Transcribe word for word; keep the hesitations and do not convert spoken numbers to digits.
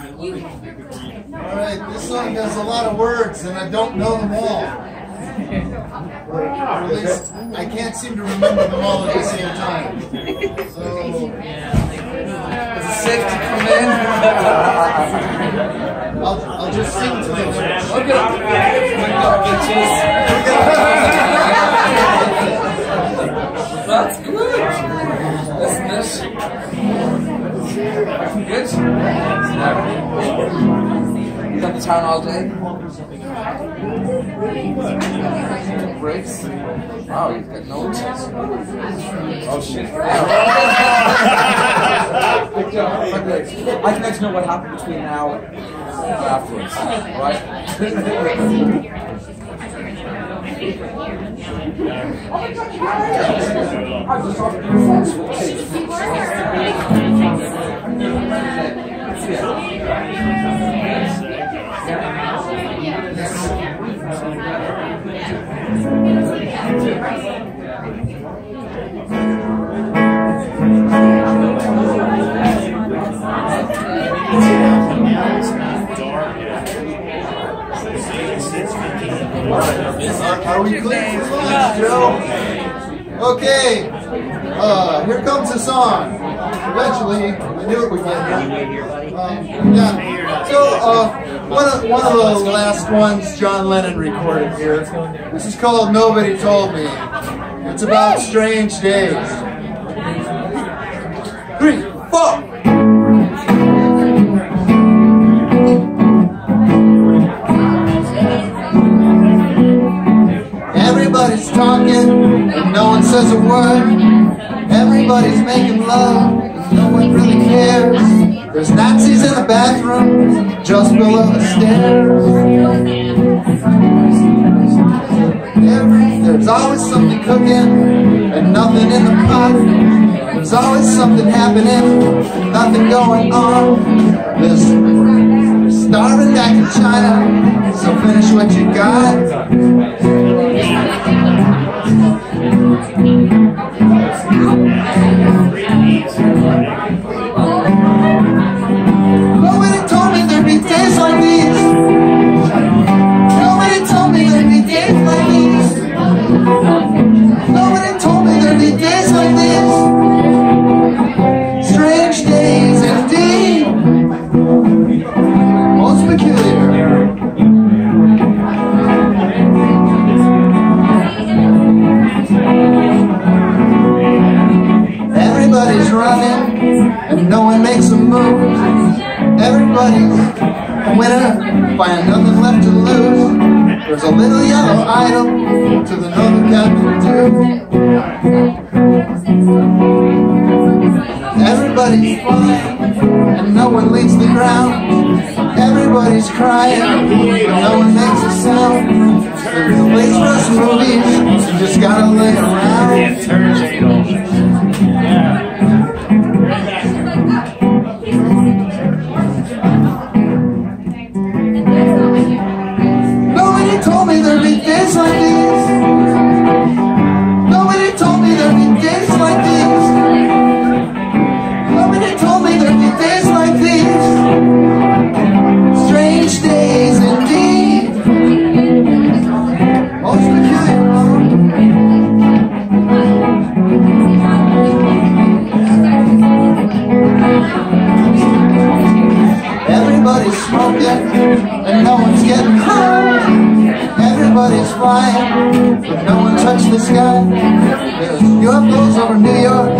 Alright, this song has a lot of words and I don't know them all. Or at least, I can't seem to remember them all at the same time. So, is it safe to come in? I'll, I'll just sing to the lyrics. Okay. That's good. That's nice. Good. You got the town all day? Breaks? Wow, you've got notes. Oh shit. Good job. Okay. I'd like to know what happened between now and afterwards. Alright? I was talking to Are we clear for lunch, Joe? Okay, uh, here comes a song. Eventually, I knew it would get here. Um, yeah. So, uh, one of, one of the last ones John Lennon recorded here. This is called Nobody Told Me. It's about strange days. Three, four. Everybody's talking, and no one says a word. Everybody's making love, and no one really cares. There's Nazis in the bathroom, just below the stairs. Every, there's always something cooking, and nothing in the pot. There's always something happening, and nothing going on. There's starving back in China, so finish what you got. Nobody told me there'd be days like these. Nobody told me there'd be days like these. Nobody told me there'd be days like these. Strange days indeed. Most peculiar. Everybody's running, and no one makes a move. Everybody's a winner, find nothing left to lose. There's a little yellow idol to the northern captain too. Everybody's flying, and no one leaves the ground. Everybody's crying, and no one makes a sound. There's a place for us movies, you just gotta lay around. Nobody told me there'd be days like these. Nobody told me there'd be days like these. Nobody told me there'd be days like these. Strange days indeed. Most peculiar. Everybody's smoking, and no one's getting high. Everybody's flying, but no one touched the sky. There's U F Os over New York,